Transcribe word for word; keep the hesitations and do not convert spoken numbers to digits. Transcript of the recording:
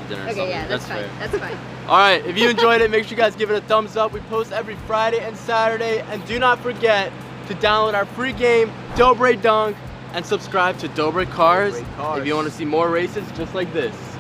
dinner or Okay, something. yeah, that's, that's fine. fair. That's fine. All right, if you enjoyed it, make sure you guys give it a thumbs up. We post every Friday and Saturday. And do not forget to download our free game, Dobre Dunk, and subscribe to Dobre Cars, Dobre Cars. if you want to see more races just like this.